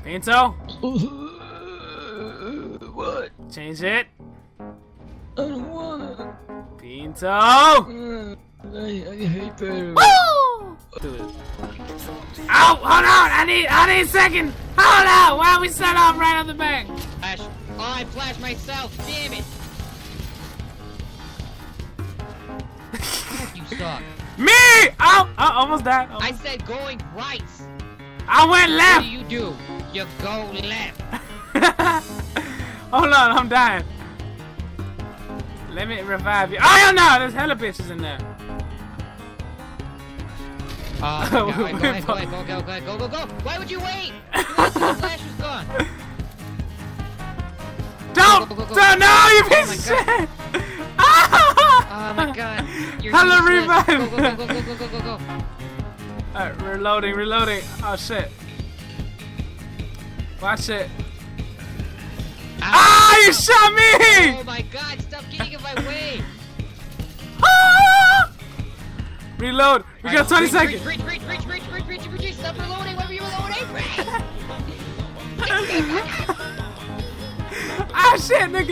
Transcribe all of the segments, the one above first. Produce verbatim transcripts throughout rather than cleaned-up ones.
Pinto? What? Change it. I don't wanna. Pinto! Uh, I, I hate that. Woo! Do it. Ow! Hold on! I need I need a second! Hold on! Why are we set off right on the back? Flash. Oh, I flashed myself. Damn it. You suck. Me! Oh! I almost died. I said going right. I went left! What do you do? You go left. Hold on, I'm dying. Let me revive you. Oh hell no! There's hella bitches in there. Uh, go, go, ahead, go, ahead, go, ahead, go, go, go, ahead, go, go, go! Why would you wait? You waited till the flash was gone. Don't! Go, go, go, go. Don't! No! You Oh piece of my shit! Oh my god! You're Hella useless. revive! Go, go, go, go, go, go, go, go! Alright, reloading, reloading. Oh shit. Watch it. Ah! You shot me! Oh my god! Stop getting in my way! Ah! Reload. We got Right, twenty reach, seconds. Reach, reach, reach, reach, reach, reach, reach, reach! Stop reloading! Why were you reloading? Ah shit, nigga.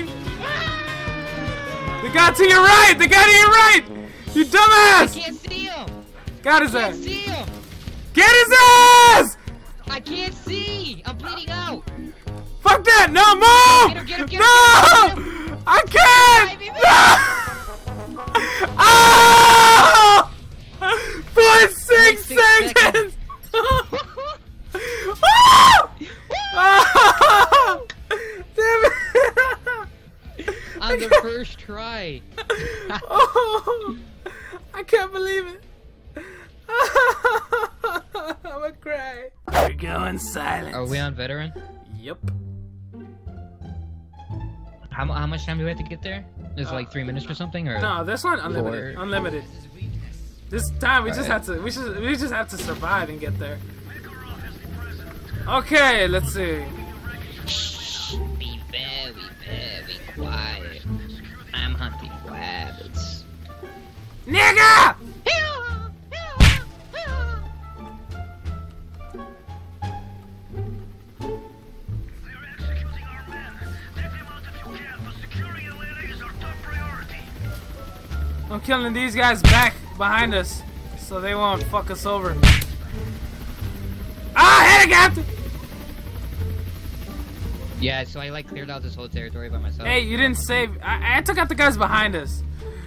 The guy to your right! The guy to your right! You I dumbass! can't see him! Got his I can't ass! see him! Get his ass! I can't see! I'm bleeding out! Fuck that! No, move! Get him, get him, get him, No! get him, get him. I can't! Revive me, No! Oh! For six six seconds! seconds. Oh! Oh! Damn it! On the first try! Oh! I can't believe it! I'm gonna cry. We're going silent. Are we on veteran? Yep. How, how much time do we have to get there? Is it like three minutes or something? Or No, this one unlimited. Four. Unlimited. This time we just Alright. have to. We should. We just have to survive and get there. Okay, let's see. Shh, be very, very quiet. I'm hunting rabbits. Nigga! I'm killing these guys back behind us, so they won't fuck us over. Ah, helicopter! Yeah, so I like cleared out this whole territory by myself. Hey, you didn't save. I, I took out the guys behind us.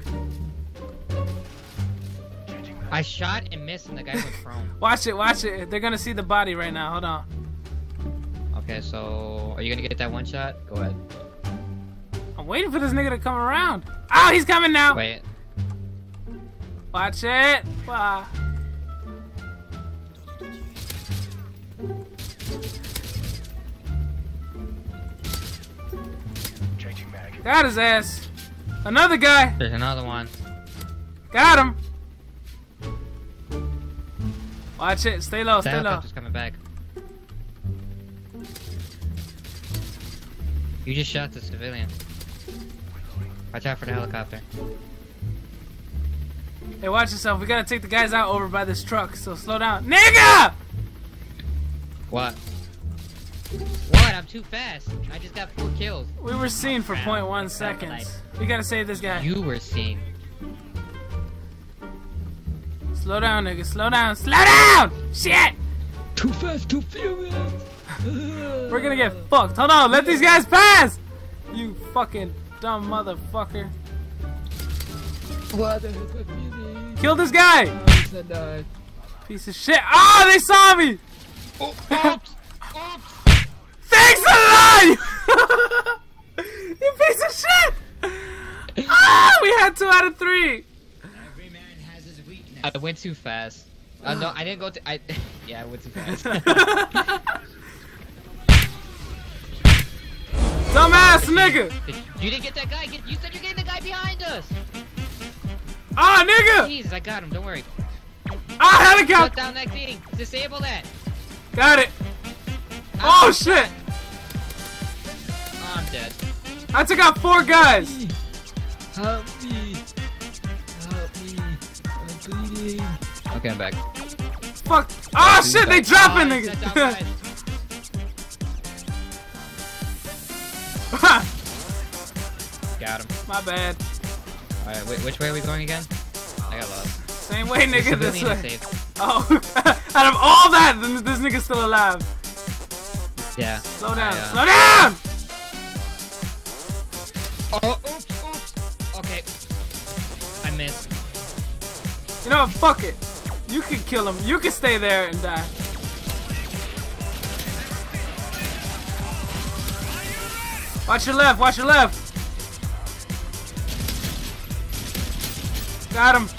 I shot and missed, and the guy went prone. Watch it, watch it. They're gonna see the body right now. Hold on. Okay, so are you gonna get that one shot? Go ahead. I'm waiting for this nigga to come around. Oh, he's coming now. Wait. Watch it. Wow. Got his ass. Another guy. There's another one. Got him. Watch it. Stay low. The Stay low. helicopter's coming back. You just shot the civilian. Watch out for the helicopter. Hey, watch yourself. We gotta take the guys out over by this truck. So slow down, nigga. What? What? I'm too fast. I just got four kills. We were seen for point one seconds. We gotta save this guy. You were seen. Slow down, nigga. Slow down. Slow down! Shit! Too fast, too furious. We're gonna get fucked. Hold on. Let these guys pass! You fucking dumb motherfucker. What the heck? I'm Kill this guy! I died. Piece of shit. Oh, they saw me! Oh, oops! Oops! Thanks a lot! You piece of shit! Ah, we had two out of three. Every man has his weakness. I went too fast. Uh, no, I didn't go to. I yeah, I went too fast. Dumbass nigga! Did, you didn't get that guy. Get, you said you're getting the guy behind us. Ah, nigga! Jesus, I got him. Don't worry. Ah, Shut helicopter! down that thing. Disable that. Got it. Ah, Oh shit! Oh, I'm dead. I took out four guys. Help me! Help me! I'm bleeding. Okay, I'm back. Fuck! Ah shit! They dropping, Oh, you shut down nigga. guys. Got him. My bad. Alright, wait, which way are we going again? I got lost. Same way, nigga. This Civilian way. is safe. Oh, out of all that, then this nigga's still alive. Yeah. Slow down. I, uh, Slow down! Oh, oops, oops. Okay. I missed. You know what? Fuck it. You can kill him. You can stay there and die. Watch your left. Watch your left. Got him.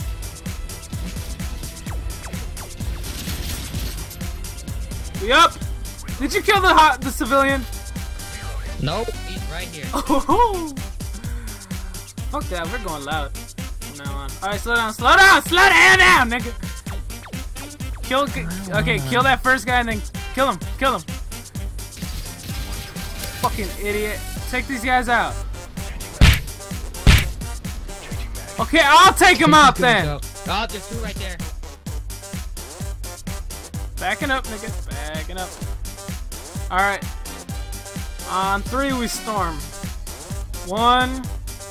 We up. Did you kill the hot the civilian? Nope, he's right here. Oh. Fuck that. We're going loud from now on. All right, slow down. Slow down. Slow down, down, nigga. Kill. Okay, kill that first guy and then kill him. Kill him. Fucking idiot. Take these guys out. Okay, I'll take him out then. Oh, there's two right there. Backing up, nigga. Backing up. Alright. On three, we storm. One.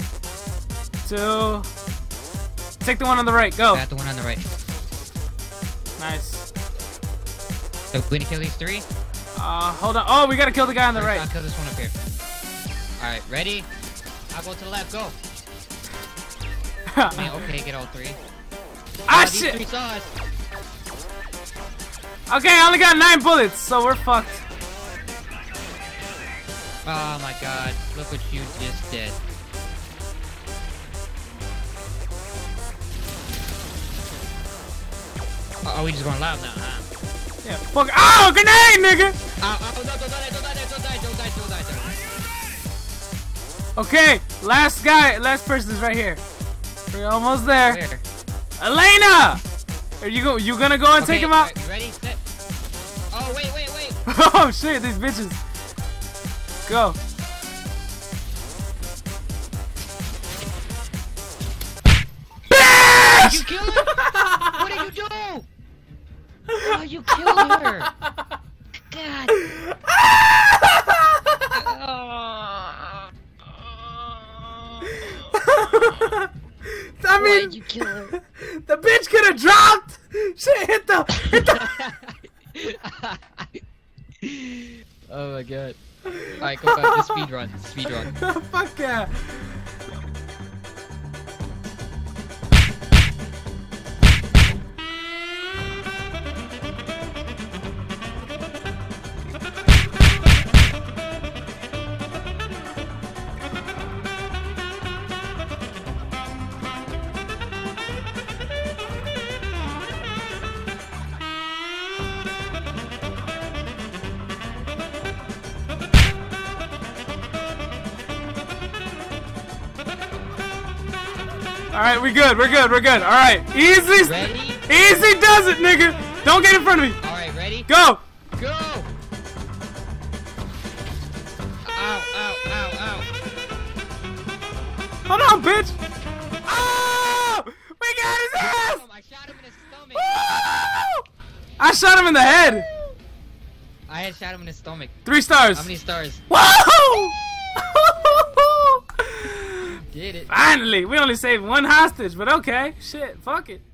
Two. Take the one on the right. Go. Got the one on the right. Nice. So, we need to kill these three? Uh, hold on. Oh, we gotta kill the guy on the First, right. I'll kill this one up here. Alright, ready? I'll go to the left. Go. Man, okay, get all three. Ah, Oh, these shit. three saw us. Okay, I only got nine bullets, so we're fucked. Oh my god, look what you just did. Oh, are we just going loud now, huh? Yeah, fuck. Oh, grenade, nigga! Oh, oh, no, don't die, don't die, don't die, don't die, don't die, don't die. Okay, last guy, last person is right here. We're almost there. Where? Elena! Are you go? You gonna go and Okay, take him out? right, you ready? Set. Oh, wait, wait, wait. Oh shit, these bitches. Go. Did you kill her? What did you do? Oh, you killed her. God. I mean, Why did you kill her? The bitch could have dropped. Shit, hit the, hit the. Oh my god. Alright, go back. Just speed run. Speed run. Fuck yeah. Alright, we good, we're good, we're good. Alright, easy. Ready? Easy does it, nigga. Don't get in front of me. Alright, ready? Go. Go! Ow, ow, ow, ow. Hold on, bitch. Oh! We got his ass. I shot him in his stomach. Woo! I shot him in the head. I had shot him in his stomach. Three stars. How many stars? Whoa! Did it. Finally, we only saved one hostage, but okay. Shit, fuck it.